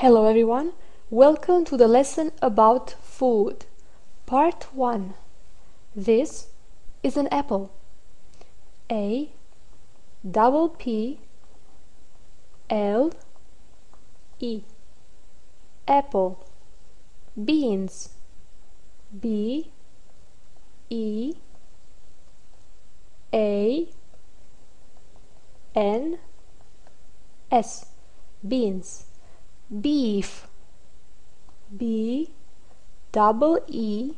Hello everyone, welcome to the lesson about food. Part 1. This is an apple. A double P L E apple. Beans. B E A N S beans. Beef. B double E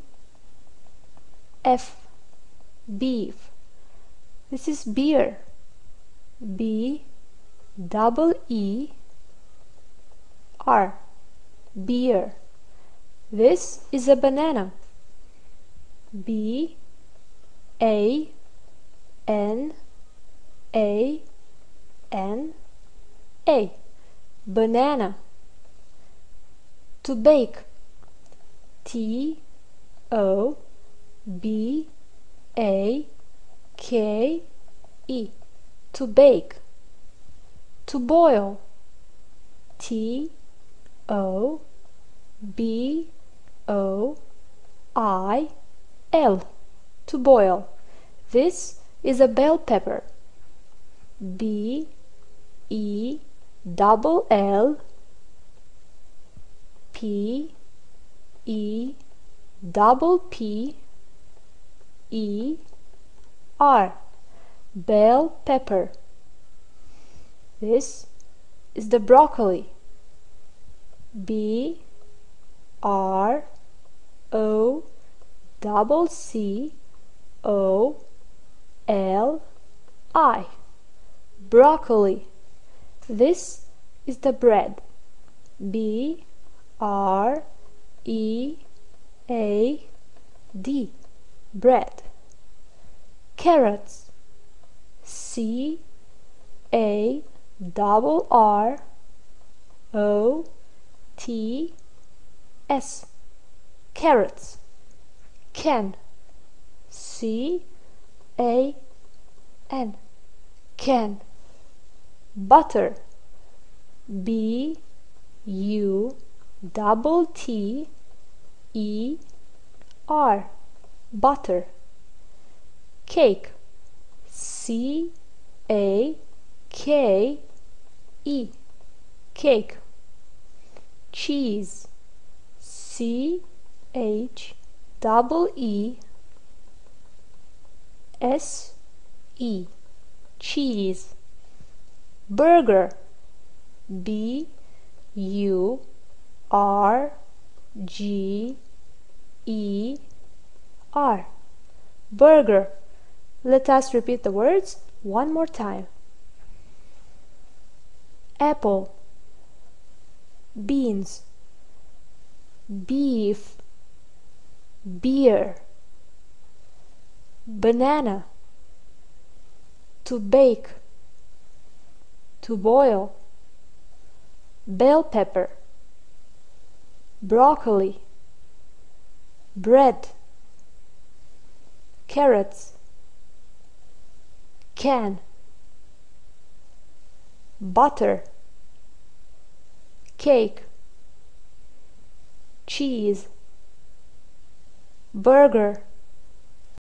F beef. This is beer. B double E R beer. This is a banana. B A N A N A banana. To bake. T O B A K E to bake. To boil. T O B O I L to boil. This is a bell pepper. B E double L P E double P E R bell pepper. This is the broccoli. B R O double C O L I broccoli. This is the bread. B R E A D bread. Carrots. C A double R O T S carrots. Can. C A N can. Butter. B U double T E R butter. Cake. C A K E cake. Cheese. C H double E S E cheese. Burger. B U R G E R burger. Let us repeat the words one more time. Apple, beans, beef, beer, banana, to bake, to boil, bell pepper, broccoli, bread, carrots, can, butter, cake, cheese, burger,